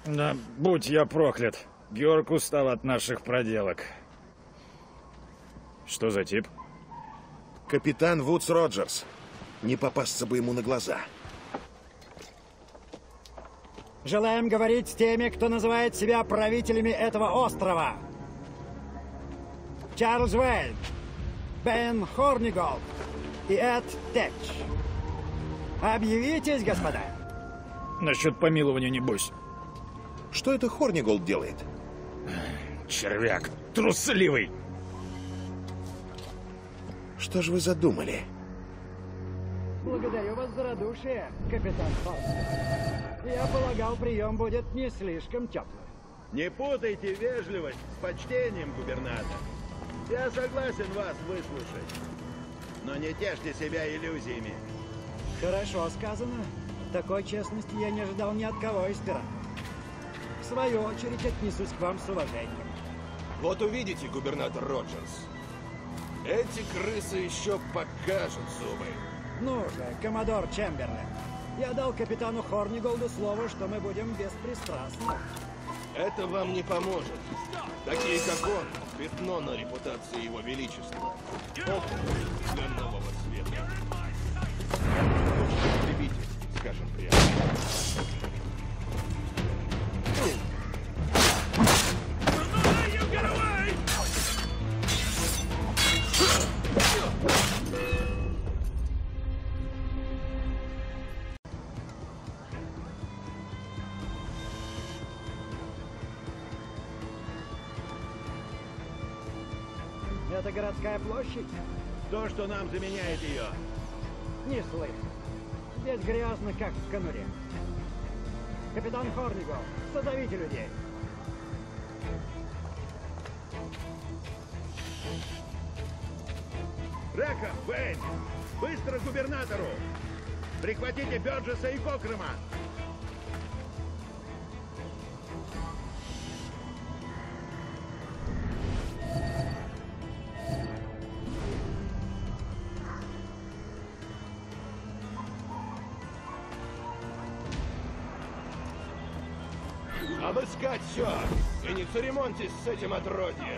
Да, будь я проклят. Георг устал от наших проделок. Что за тип? Капитан Вудс Роджерс. Не попасться бы ему на глаза. Желаем говорить с теми, кто называет себя правителями этого острова. Чарльз Уэйн, Бен Хорниголд и Эд Тэтч. Объявитесь, господа. Насчет помилования, небось. Что это Хорниголд делает? Червяк, трусливый. Что же вы задумали? Благодарю вас за радушие, капитан Хорниголд. Я полагал, прием будет не слишком теплым. Не путайте вежливость с почтением, губернатор. Я согласен вас выслушать. Но не тешьте себя иллюзиями. Хорошо сказано. Такой честности я не ожидал ни от кого из пиратов. В свою очередь отнесусь к вам с уважением. Вот увидите, губернатор Роджерс. Эти крысы еще покажут зубы. Ну же, коммодор Чемберлен. Я дал капитану Хорниголду слово, что мы будем беспристрастны. Это вам не поможет. Такие, как он, пятно на репутации его величества. Опыт для нового света. Потребитель, скажем прямо. Это городская площадь? То, что нам заменяет ее. Не слышно. Здесь грязно, как в конуре. Капитан Хорниголд, созовите людей. Река, Вейн, быстро к губернатору! Прихватите Бёрджеса и Кокрема! Обыскать все! И не церемоньтесь с этим отродьем!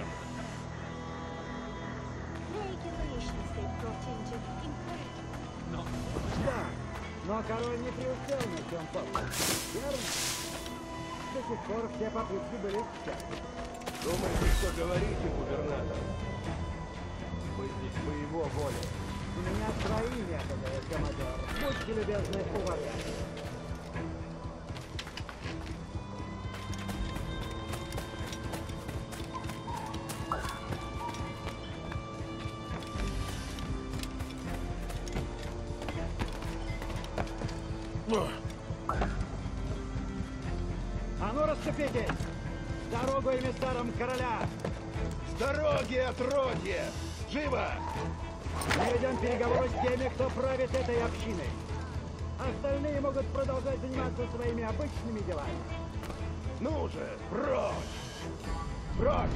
Да, но король не преуспел на чем попал. Верно? До сих пор все попытки были тщетны. Думаете, что говорите, губернатор? Мы здесь по его воле. У меня свои методы, коммодор. Будьте любезны, уважать. А ну расцепитесь! Дорогу эмиссарам короля! С дороги, отродье! Живо! Мы ведем переговоры с теми, кто правит этой общиной. Остальные могут продолжать заниматься своими обычными делами. Ну же, прочь! Прочь!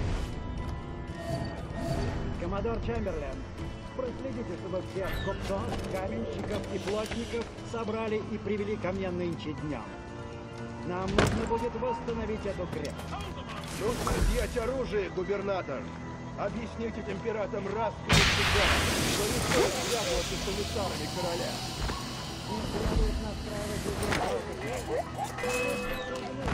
Коммодор Чемберлен, проследите, чтобы всех купцов, каменщиков и плотников собрали и привели ко мне нынче днем. Нам нужно будет восстановить эту крепость. Нужно изъять оружие, губернатор. Объясните этим пиратам раз и навсегда, что не стоит связываться с эмиссарами короля. Не следует настраивать людей против.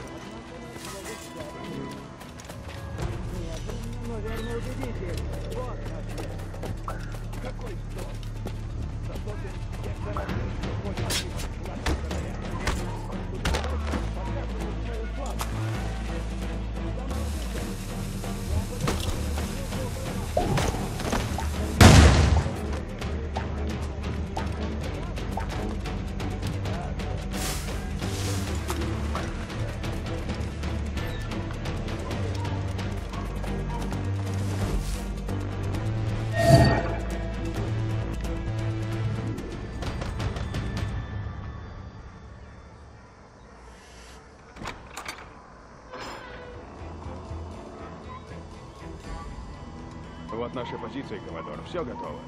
Медленно, но верно убедите их. Вот наш метод. Какой вздор! Зато ты всех дорогих, что хочешь отбивать власть короля. Показывай свою славу. Вот наши позиции, коммодор. Все готово.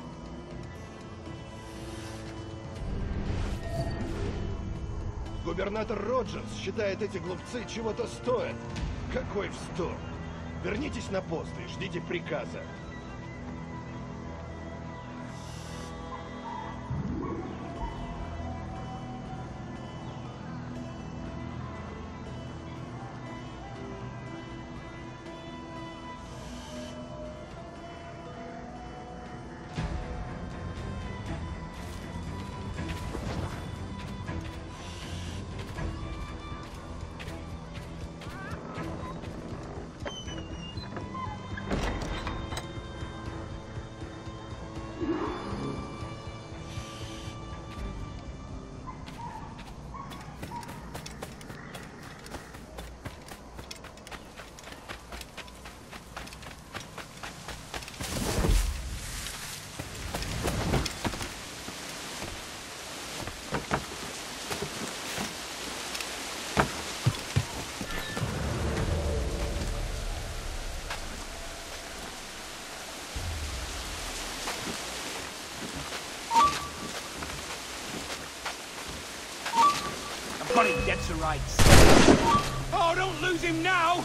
Губернатор Роджерс считает, эти глупцы чего-то стоят. Какой вздор! Вернитесь на пост и ждите приказа. Got him dead to rights. Oh, don't lose him now!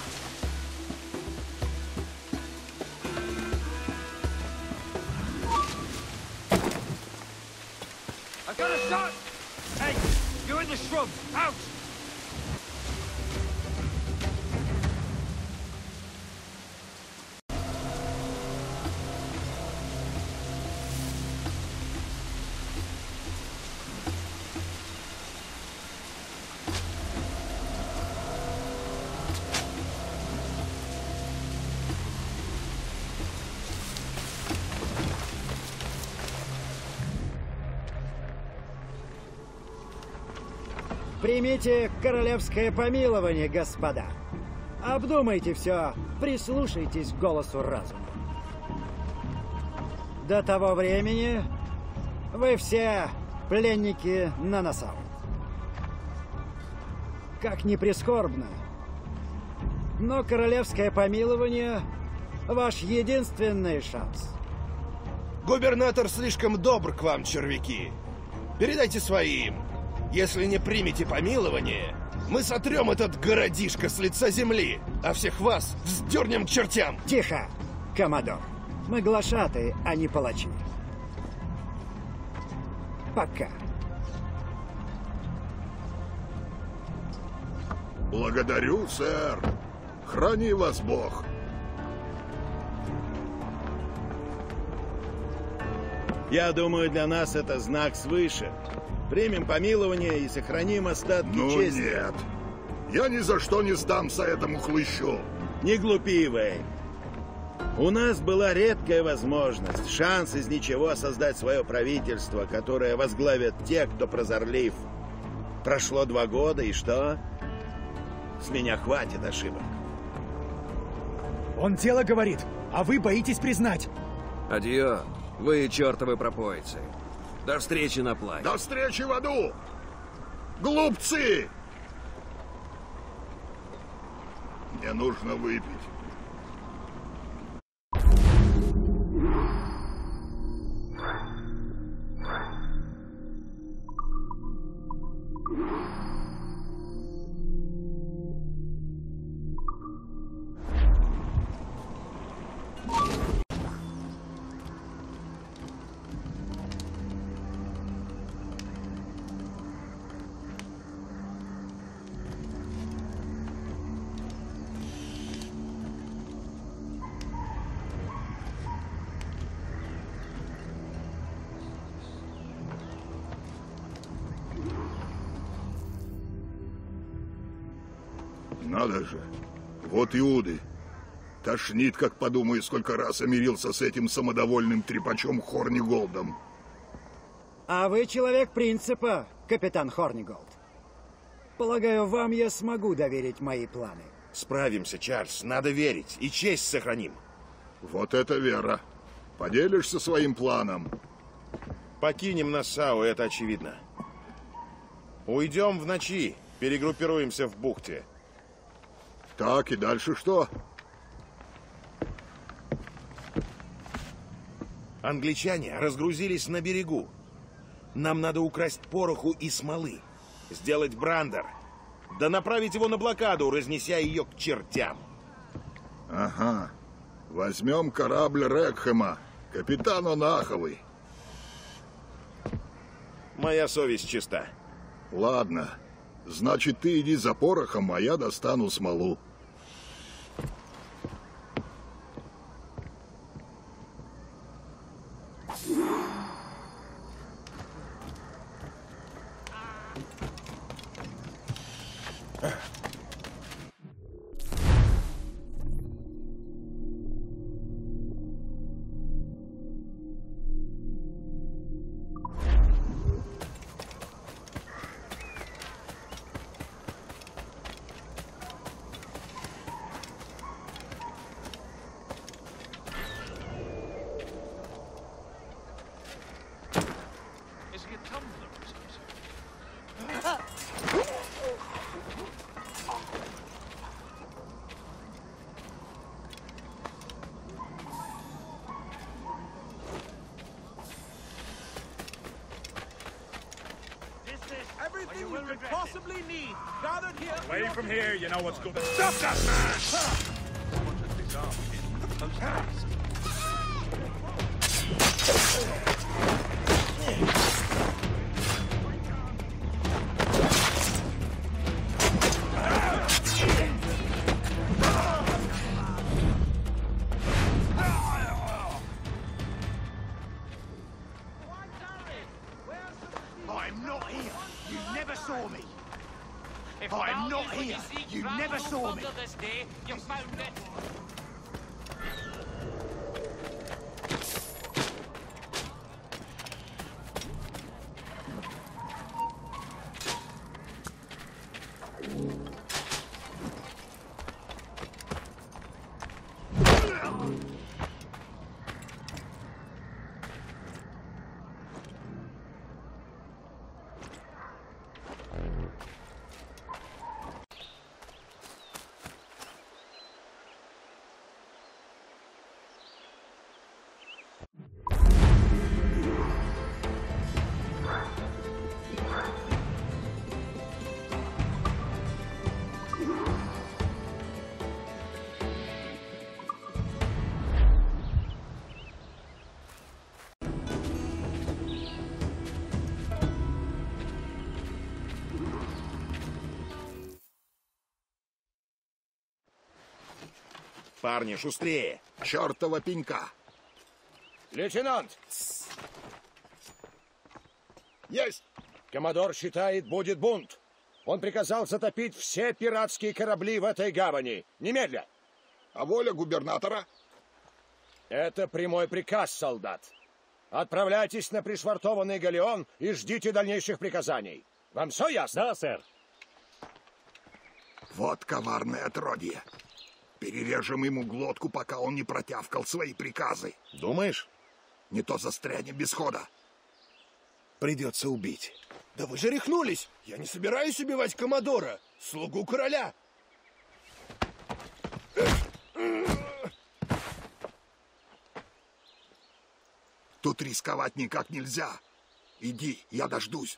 I got a shot! Hey, you're in the shrubs. Out! Примите королевское помилование, господа. Обдумайте все, прислушайтесь к голосу разума. До того времени вы все пленники на Нассау. Как ни прискорбно, но королевское помилование — ваш единственный шанс. Губернатор слишком добр к вам, червяки. Передайте своим. Если не примете помилование, мы сотрем этот городишко с лица земли, а всех вас вздернем к чертям. Тихо, коммодор. Мы глашатые, а не палачи. Пока. Благодарю, сэр. Храни вас Бог. Я думаю, для нас это знак свыше. Примем помилование и сохраним остатки чести. Нет. Я ни за что не сдамся этому хлыщу. Не глупи, Вейн. У нас была редкая возможность, шанс из ничего создать свое правительство, которое возглавят те, кто прозорлив. Прошло 2 года, и что? С меня хватит ошибок. Он дело говорит, а вы боитесь признать. Адьё, вы чертовы пропойцы. До встречи на плахе. До встречи в аду! Глупцы! Мне нужно выпить. Надо же. Вот Иуды. Тошнит, как подумаю, сколько раз я мирился с этим самодовольным трепачом Хорниголдом. А вы человек принципа, капитан Хорниголд. Полагаю, вам я смогу доверить мои планы. Справимся, Чарльз. Надо верить. И честь сохраним. Вот это вера. Поделишься своим планом? Покинем Нассау, это очевидно. Уйдем в ночи. Перегруппируемся в бухте. Так, и дальше что? Англичане разгрузились на берегу. Нам надо украсть пороху и смолы. Сделать брандер. Да направить его на блокаду, разнеся ее к чертям. Ага. Возьмем корабль Рекхэма. Капитан он аховый. Моя совесть чиста. Ладно. Значит, ты иди за порохом, а я достану смолу. Everything you could possibly need gathered here. Away from here, you know what's good. Stop that man! Someone should disarm him. Post haste. I'm not here. You never saw me. I'm not here. You never saw me. You found it. Парни, шустрее! Чёртова пенька! Лейтенант! Есть! Коммодор считает, будет бунт. Он приказал затопить все пиратские корабли в этой гавани. Немедля! А воля губернатора? Это прямой приказ, солдат. Отправляйтесь на пришвартованный галеон и ждите дальнейших приказаний. Вам все ясно? Да, сэр. Вот коварное отродье. Перережем ему глотку, пока он не протявкал свои приказы. Думаешь? Не то застрянем без хода. Придется убить. Да вы же рехнулись! Я не собираюсь убивать Коммодора, слугу короля. Тут рисковать никак нельзя. Иди, я дождусь.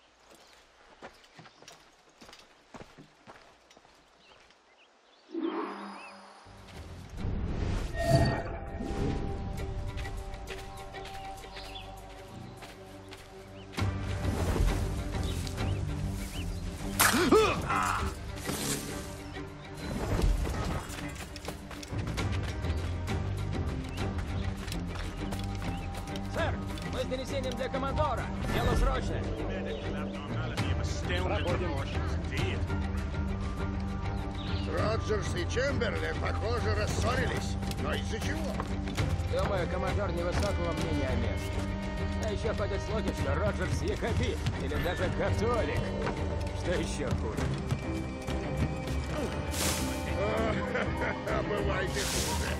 Сэр, мы с донесением для Коммодора. Дело срочное. Роджерс и Чемберлен, похоже, рассорились. Но из-за чего? Думаю, Коммодор невысокого мнения о месте. А еще ходят слухи, что Роджерс якобит или даже католик. Что еще хуже? Бывайте хуже.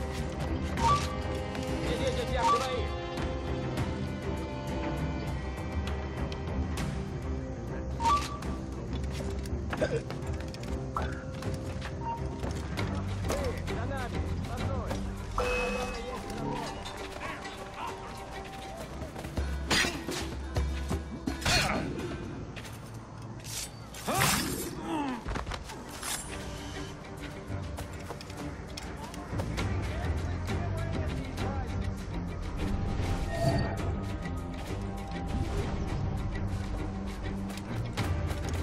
Идите тех двоих. За нами! Постой!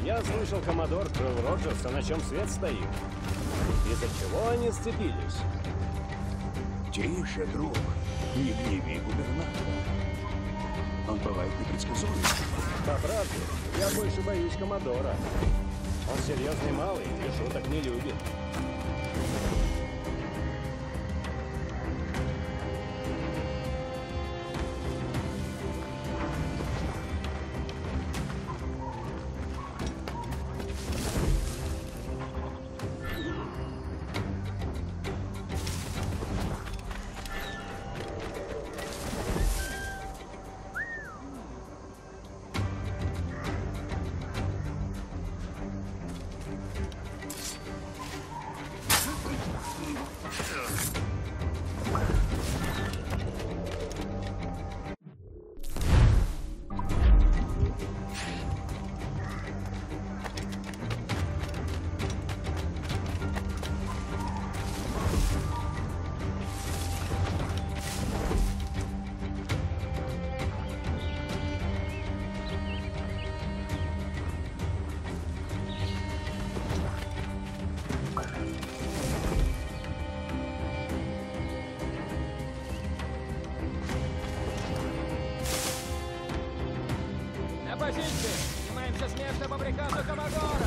Я слышал, коммодор крыл Роджерса, на чем свет стоит. Из-за чего они сцепились? Тише, друг. Не гневи губернатора. Он бывает непредсказуем. По правде, я больше боюсь коммодора. Он серьезный малый и шуток не любит. На позиции! Снимаемся с места по приказу коммодора!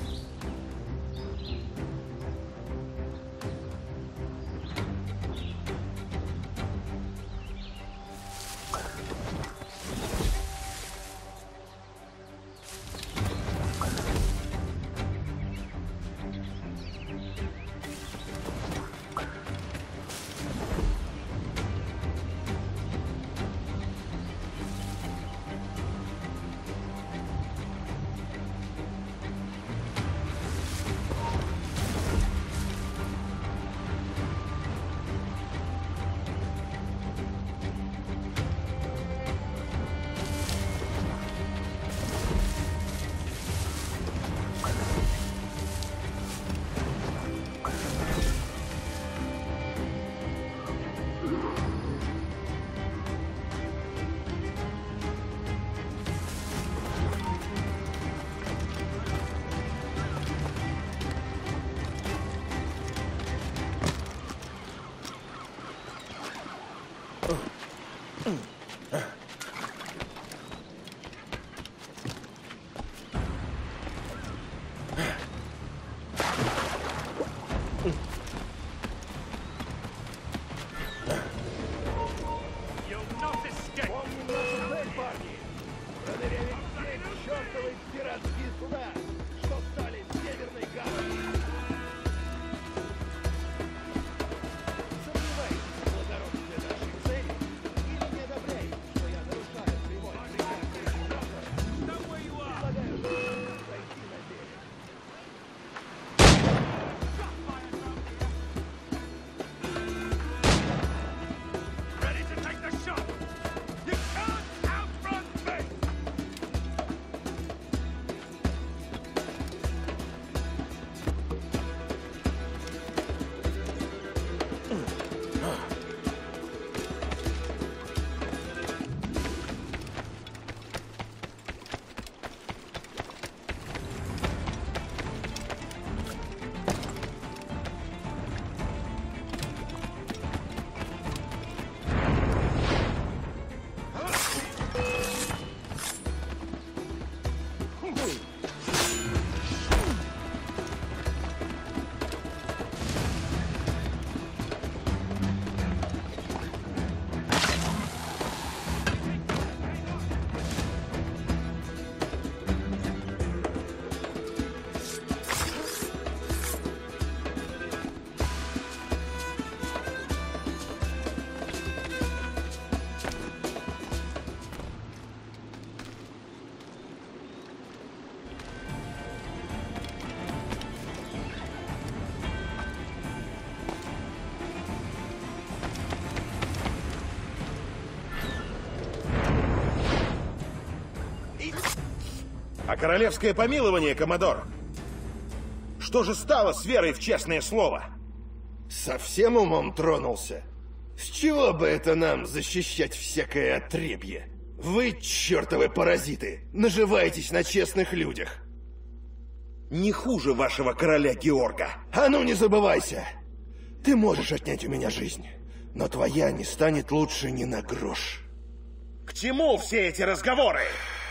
А королевское помилование, коммодор? Что же стало с верой в честное слово? Совсем умом тронулся? С чего бы это нам защищать всякое отребье? Вы, чертовы паразиты, наживаетесь на честных людях. не хуже вашего короля Георга. А ну не забывайся! Ты можешь отнять у меня жизнь, но твоя не станет лучше ни на грош. К чему все эти разговоры?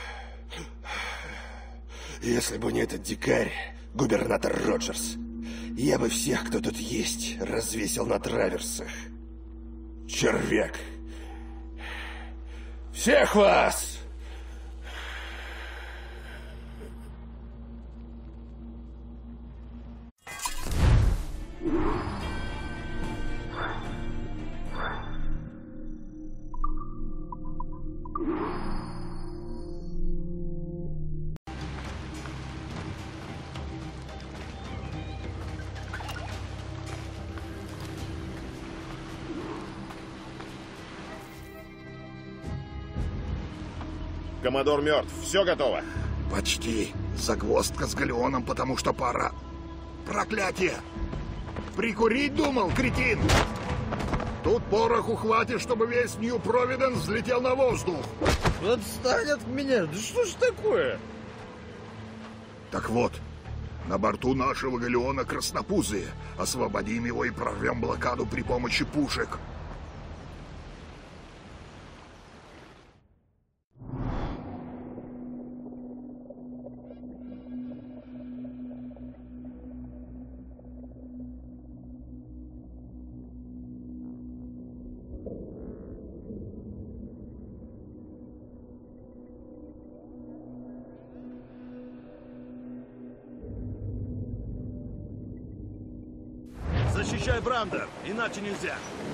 Если бы не этот дикарь, губернатор Роджерс, я бы всех, кто тут есть, развесил на траверсах. Червяк! Всех вас! Коммодор мертв. Все готово. Почти. Загвоздка с галеоном, потому что пора. Проклятие! Прикурить думал, кретин! Тут пороху хватит, чтобы весь Нью-Провиденс взлетел на воздух. Отстань от меня! Да что ж такое? Так вот, на борту нашего галеона краснопузые. Освободим его и прорвем блокаду при помощи пушек. Защищай Брандер, иначе нельзя.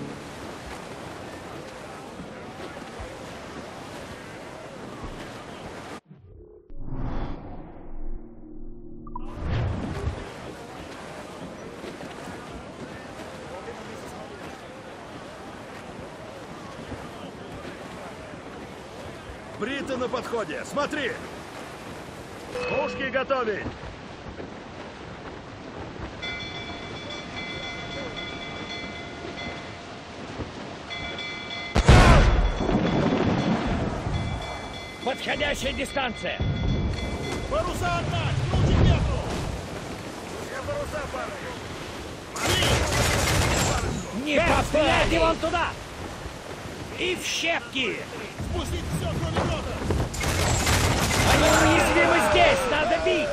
Бриты на подходе, смотри! Пушки готовить! Подходящая дистанция. Паруса отдать! Круче к ветру! Все паруса, парни! Не постреляйте вон туда! И в щепки! Спустить все, кроме рота! Они уязвимы здесь! Надо бить!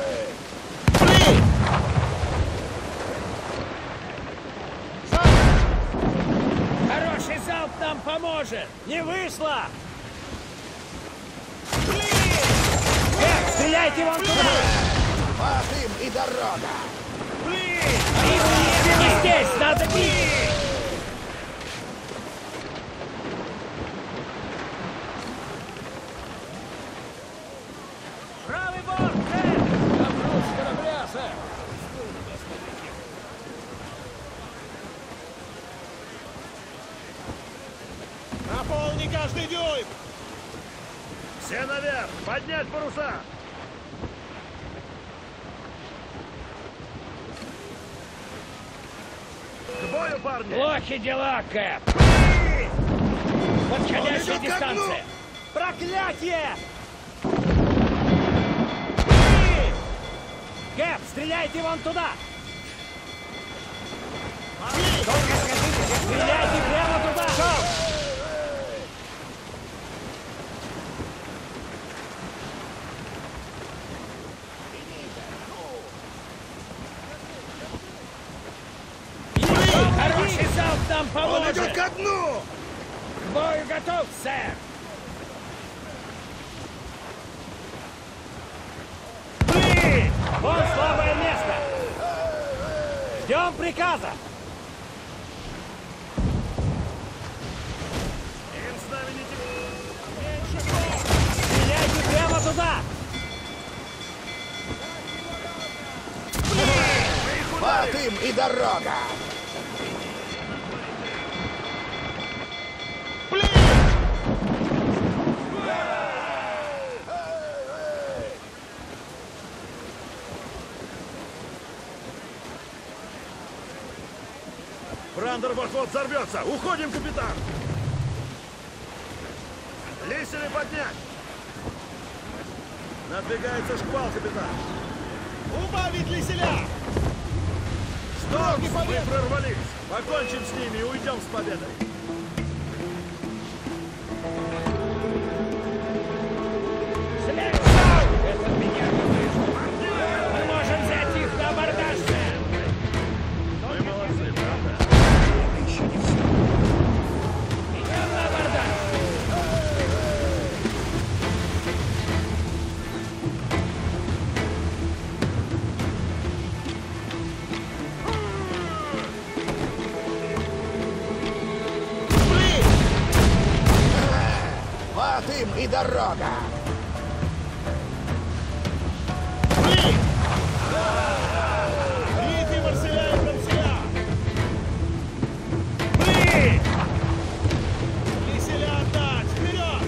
Хороший залп нам поможет! Не вышло! Стреляйте вон туда! Вот им и дорога! Не здесь! Надо бить! Правый борт, сэр! Обруч корабля, сэр! Наполни каждый дюйм! Все наверх! Поднять паруса! К бою, парни! Плохи дела, Кэп! Подходящая дистанция! Проклятие! Кэп, стреляйте вон туда! Стреляйте прямо туда! Хороший залп нам поможет! Он идет ко дну! К бою готов, сэр! Блин! Вон слабое место! Ждем приказа! Стреляйте прямо туда! Вот им и дорога! Брандер вот-вот взорвется! Уходим, капитан! Лисели поднять! Надвигается шквал, капитан! Убавить леселя! Стоп! Мы прорвались! Покончим с ними и уйдем с победой! Это меня мы можем взять их на абордаж, сэр! Мы молодцы, правда? Это еще не все. Идем на абордаж! Вот им и дорога! Бейте Марселя и Марселя! Леселя отдать! Вперед!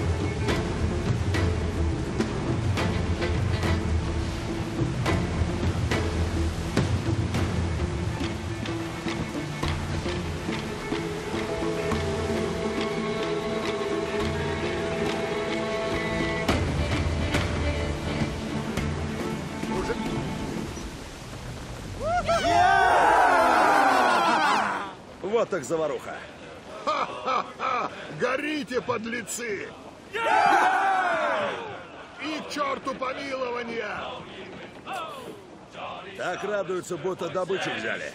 Вот так заваруха. Ха-ха-ха! Горите, подлецы! И к черту помилования! Так радуются, будто добычу взяли.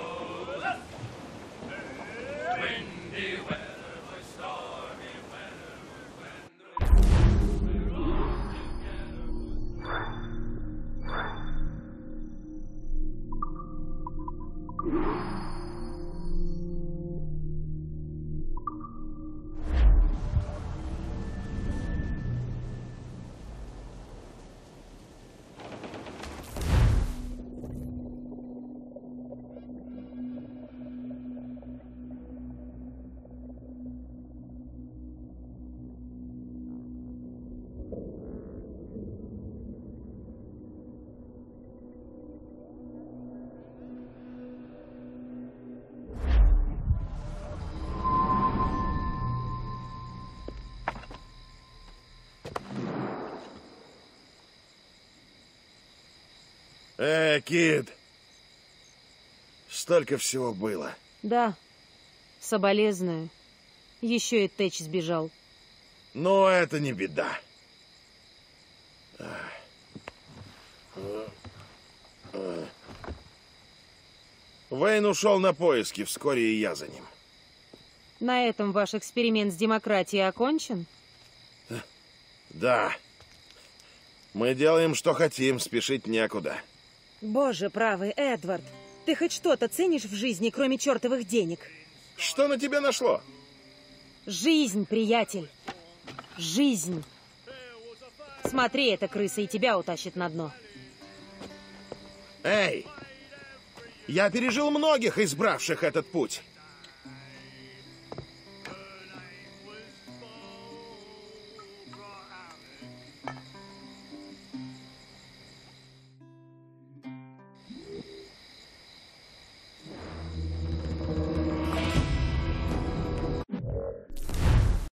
Кид. Столько всего было. Да, соболезную. Еще и Тэч сбежал. Но это не беда. Вейн ушел на поиски, вскоре и я за ним. На этом ваш эксперимент с демократией окончен? Да. Мы делаем, что хотим, спешить некуда. Боже правый, Эдвард, ты хоть что-то ценишь в жизни, кроме чертовых денег? Что на тебя нашло? Жизнь, приятель. Жизнь. Смотри, эта крыса и тебя утащит на дно. Эй! Я пережил многих, избравших этот путь.